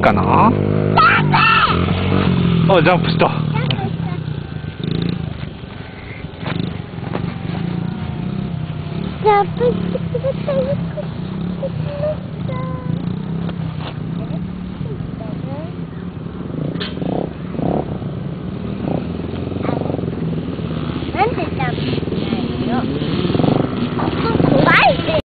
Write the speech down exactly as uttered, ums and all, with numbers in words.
かな。あ、ジャンプした。 ジャンプしてください。